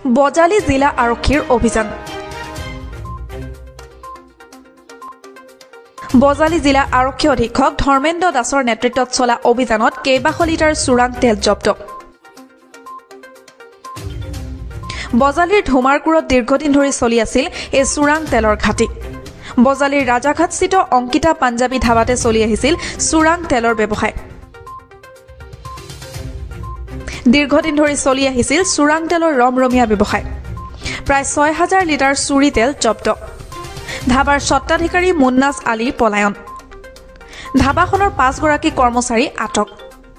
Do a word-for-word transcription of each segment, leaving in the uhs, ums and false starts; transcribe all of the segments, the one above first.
বজালী জিলা আৰক্ষীৰ অভিযান। বজালী জিলা আৰক্ষী অধীক্ষক ধৰ্মেন্দ্ৰ দাসৰ নেতৃত্বত চলা অভিযানত কেইবাশ লিটাৰ চোৰাং তেল জব্দ। বজালীৰ ধুমাৰকুৰত দীৰ্ঘদিন ধৰি চলি আছিল এই চোৰাং তেলৰ ঘাটি। বজালীৰ ৰাজাঘাটস্থিত অংকিতা পাঞ্জাবী ধাবাতে চলি আহিছিল চোৰাং তেলৰ ব্যৱসায়। দীৰ্ঘদিন ধৰি চলি আহিছিল চোৰাং তেলৰ ৰমৰমীয়া ব্যৱসায়। প্ৰায় ছয় হাজাৰ লিটাৰ চুৰি তেল জব্দ। ধাবাৰ স্বত্বাধিকাৰী মুন্নাজ আলীৰ পলায়ন। ধাবাখনৰ পাঁচগৰাকী কৰ্মচাৰী আটক।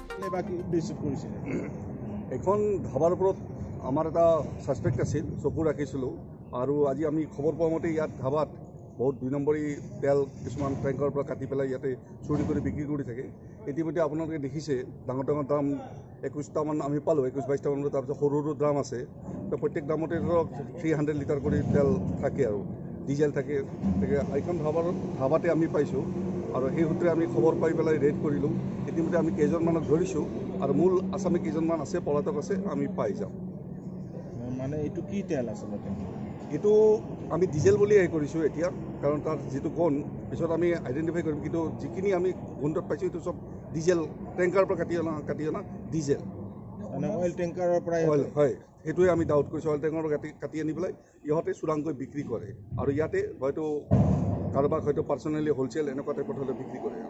এখন ধাবাৰ ওপৰত আমাৰ এটা ছাছপেক্ট আছিল, চকু ৰাখিছিলোঁ আৰু আজি আমি খবৰ পোৱা মতে ইয়াত ধাবাত বহুত দুই নম্বৰী তেল কিছুমান টেংকৰ পৰা কাটি পেলাই ইয়াতে চুৰি কৰি বিক্ৰী কৰি থাকে। ইতিমধ্যে আপোনালোকে দেখিছে ডাঙৰ ডাঙৰ ড্ৰাম একৈছটামান আমি পালোঁ, একৈছ বাইছটামান। তাৰপিছত সৰু সৰু ড্ৰাম আছে, তো প্ৰত্যেক ড্ৰামতে ধৰক থ্ৰী হাণ্ড্ৰেড লিটাৰ কৰি তেল থাকে আৰু ডিজেল থাকে। গতিকে এইখন ধাবাৰ ধাবাতে আমি পাইছোঁ আৰু সেই সূত্ৰে আমি খবৰ পাই পেলাই ৰেড কৰিলোঁ। ইতিমধ্যে আমি কেইজনমানক ধৰিছোঁ আৰু মূল আছামী কেইজনমান আছে, পলাতক আছে, আমি পাই যাম। মানে এইটো কি তেল আচলতে? এইটো আমি ডিজেল বুলি হেৰি কৰিছোঁ এতিয়া, কাৰণ তাৰ যিটো গোন্ধ পিছত আমি আইডেণ্টিফাই কৰিম, কিন্তু যিখিনি আমি গোন্ধত পাইছোঁ এইটো চব ডিজেল, টেংকাৰৰ পৰা কাটি অনা কাটি অনা ডিজেল, মানে অইল টেংকাৰৰ পৰা। অইল হয়, সেইটোৱে আমি ডাউট কৰিছোঁ। অইল টেংকাৰৰ কাটি কাটি আনি পেলাই ইহঁতে চোৰাংকৈ বিক্ৰী কৰে আৰু ইয়াতে হয়তো কাৰোবাক হয়তো পাৰ্চনেলি হ'লচেল এনেকুৱা টাইপত হ'লে বিক্ৰী কৰে।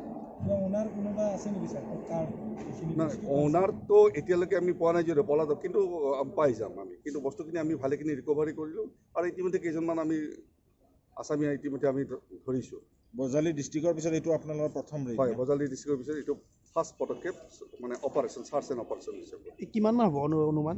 অ'নাৰটো এতিয়ালৈকে আমি পোৱা নাই যদিও পলাতক, কিন্তু পাই যাম আমি। কিন্তু বস্তুখিনি আমি ভালেখিনি ৰিকভাৰী কৰিলোঁ আৰু ইতিমধ্যে কেইজনমান আমি আছামী ইতিমধ্যে আমি ধৰিছোঁ। বজালী ডিষ্ট্ৰিক্টৰ পিছত এইটো আপোনালোকৰ প্ৰথম ৰেড? হয়, বজালী ডিষ্ট্ৰিক্টৰ পিছত এইটো ফাৰ্ষ্ট পদক্ষেপ, মানে অপাৰেশ্যন চাৰ্চ এণ্ড অপাৰেশ্যন হিচাপে। কিমান মান হ'ব অনুমান?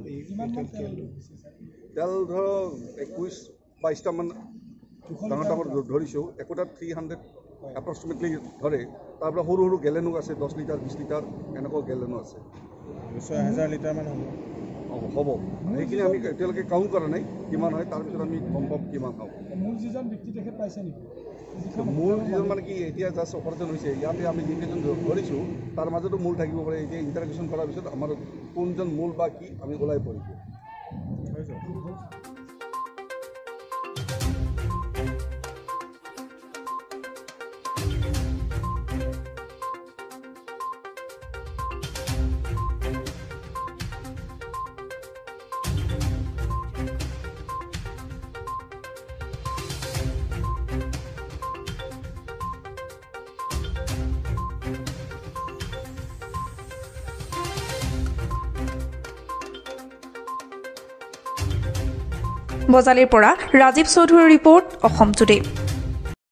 তেল ধৰক একৈছ বাইছটামান ডাঙৰ ডাঙৰ ধৰিছোঁ। একোটাত থ্ৰী হাণ্ড্ৰেড এপ্ৰক্সিমেটলি ধৰে। তাৰপৰা সৰু সৰু গেলেনো আছে, দহ লিটাৰ বিছ লিটাৰ এনেকুৱা গেলেনো আছে। ছয় হাজাৰ লিটাৰমান হ'ব। অঁ হ'ব, সেইখিনি আমি এতিয়ালৈকে কাউণ্ট কৰা নাই কিমান হয়, তাৰপিছত আমি গম পাম কিমান হ'ব। মূল যিজন ব্যক্তি তেখেত পাইছে নেকি? মূল যিজন মানে কি এতিয়া জাষ্ট অপাৰেশ্যন হৈছে, ইয়াতে আমি যিকেইজন ধৰিছোঁ তাৰ মাজতো মূল থাকিব পাৰে। এতিয়া ইণ্টাৰগেশ্যন কৰাৰ পিছত আমাৰ কোনজন মূল বা কি আমি ওলাই পৰিব। বজালীৰ পৰা ৰাজীৱ চৌধুৰীৰ ৰিপৰ্ট, অসম টুডে।